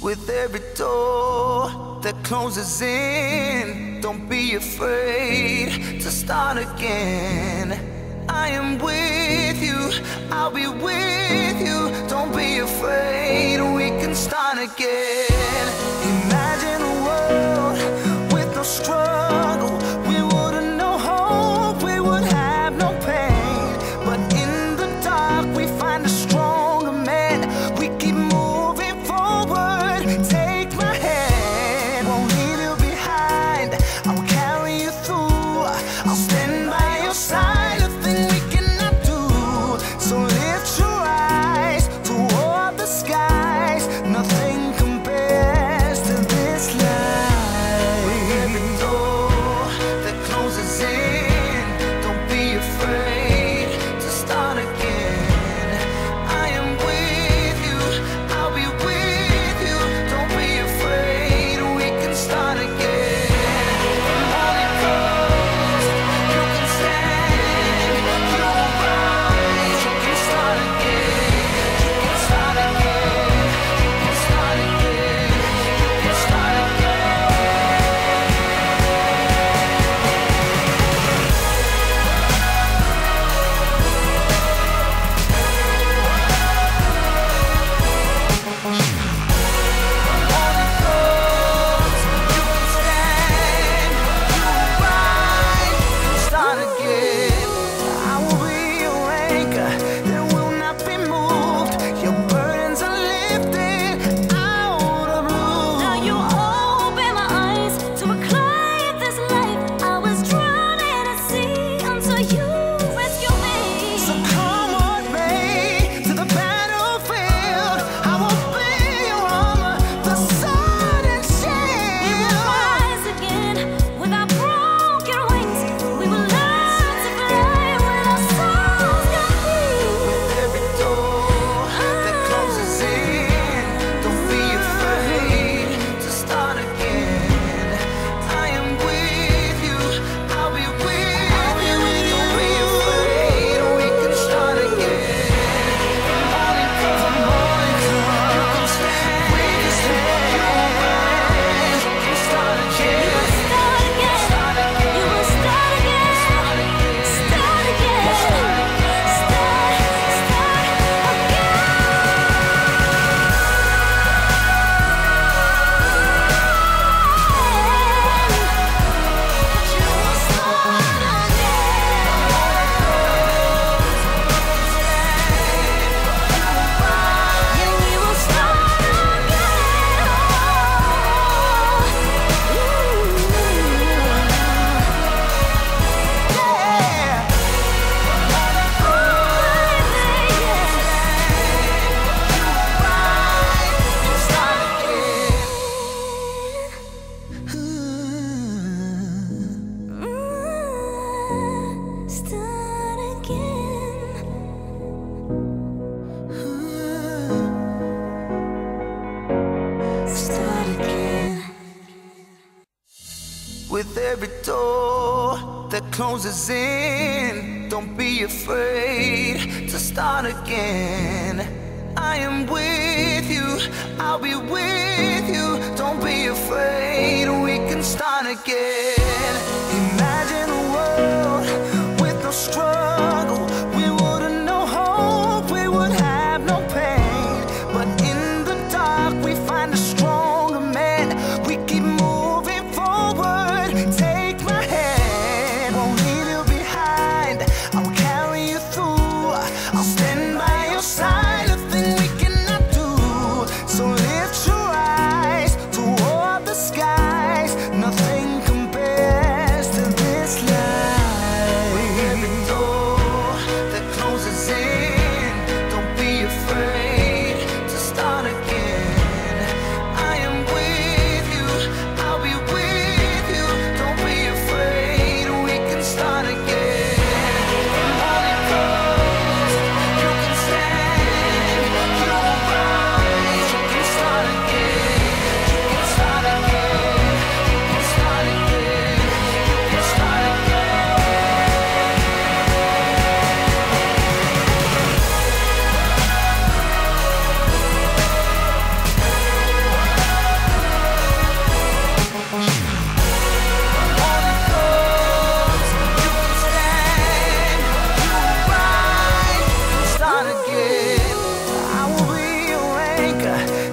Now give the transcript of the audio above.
With every door that closes in, don't be afraid to start again. I am with you, I'll be with you. Don't be afraid, we can start again. Imagine a world with no struggle. We wouldn't know hope, we would have no pain. But in the dark we find a stronger man. We keep moving forward. Take my hand, won't leave you behind. I'll carry you through, I'll stand by your side. Nothing we cannot do. So lift your eyes toward the skies. Nothing compares to this life. With every door that closes in, don't be afraid to start again. I am with you, I'll be with you. Don't be afraid, we can start again. Morning comes, you can stand, you will rise, you can start again. You can start again, you can start again, you can start again. Start again. I will be your anchor that will not be moved. Your burdens are lifted out of blue. Now you open my eyes to a quiet this life. I was drowning at sea until you rescued me. So come on, me to the battlefield. I will be your armor, the sun and We will shield. rise again with our broken wings. We will learn to fly with our souls complete. With every door that closes in, don't be afraid to start again. I am with you, I'll be with you. Don't be afraid, we can start again. Morning comes, you can stand, we can stand. You will rise, you can start again. Start again. Start again. You will start again. Start again. Start again. Start again. Start With every door that closes in, don't be afraid to start again. I am with you, I'll be with you. Don't be afraid, we can start again. Imagine a world with no struggle. We wouldn't know hope, we would have no pain. But in the dark we find a stronger man. We keep moving forward. Take my hand, won't leave you behind. I'll carry you through, I'll stand by your side. Nothing we cannot do. So lift your eyes toward the skies. Nothing compares anchor.